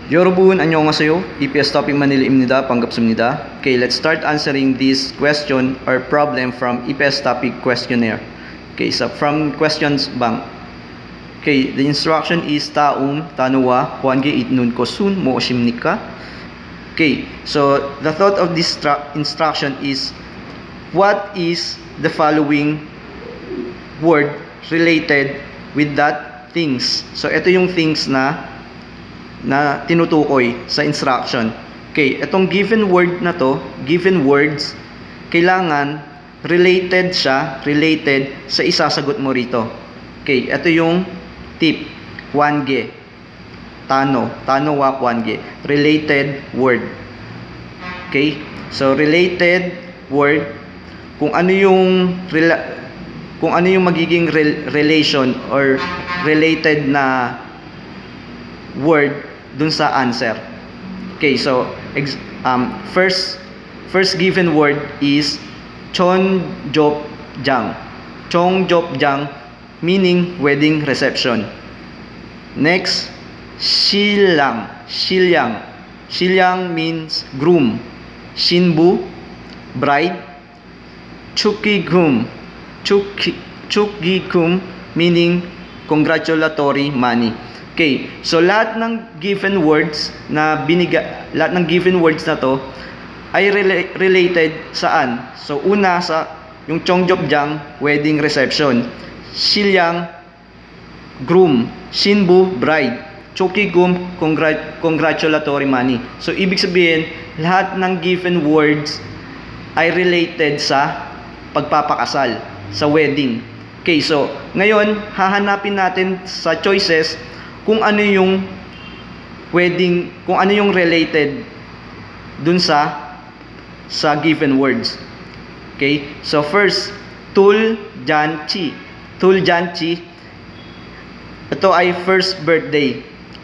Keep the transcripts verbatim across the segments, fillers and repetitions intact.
여러분 안녕하세요. 이피에스 topic Manila 반갑습니다. Okay, let's start answering this question or problem from E P S topic questionnaire. Okay, so from questions bank. Okay, the instruction is taong tanwa huange itnun ko sun mo oshimnika. Okay, so the thought of this instruction is what is the following word related with that things. So ito yung things na na tinutukoy sa instruction. Okay, itong given word na to, given words, kailangan related siya, related sa isasagot mo rito. Okay, ito yung tip, kwange, tano, tano wa kwange, related word. Okay, so related word, kung ano yung kung ano yung magiging re relation or related na word dun sa answer. Okay, so um, first first given word is Chongjopjang. Chongjopjang meaning wedding reception. Next, Shilang. Shilyang. Shilyang means groom. Shinbu, bride. Chukigum. Chuki, Chukigum meaning congratulatory money. Okay, so lahat ng given words na biniga, lahat ng given words na to ay rela related saan? So una sa yung Chongjopjang, wedding reception. Shilyang, groom. Shinbu, bride. Chokigum, congrat congratulatory money. So ibig sabihin, lahat ng given words ay related sa pagpapakasal, sa wedding. Okay, so ngayon hahanapin natin sa choices kung ano yung wedding, kung ano yung related dun sa sa given words. Okay? So first, Tuljanchi. Tuljanchi. Ito ay first birthday.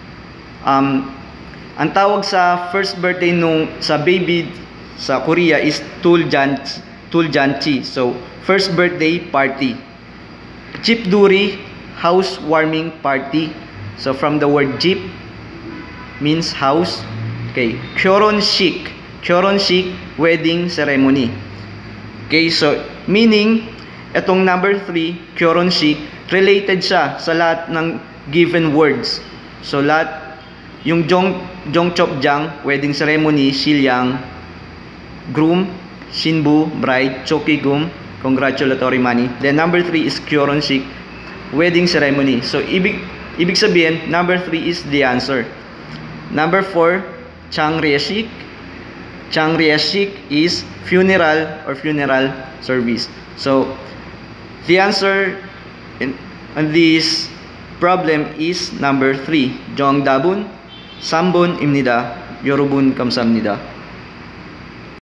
Um ang tawag sa first birthday nung sa baby sa Korea is Tuljanchi. Tuljanchi. So first birthday party. Chipduri, housewarming party. So from the word jeep means house. Okay, 결혼식. 결혼식, wedding ceremony. Okay, so meaning etong number three, 결혼식, related siya sa lahat ng given words. So lahat yung Jong Chongjopjang, wedding ceremony, Shilyang, groom, Shinbu, bride, Chokigum, congratulatory money. Then number three is 결혼식, wedding ceremony. So ibig Ibig sabihin, number three is the answer. Number four, Changryeshik. Changryeshik is funeral or funeral service. So, the answer in, in this problem is number three. 정답은 삼 번입니다. 여러분 감사합니다.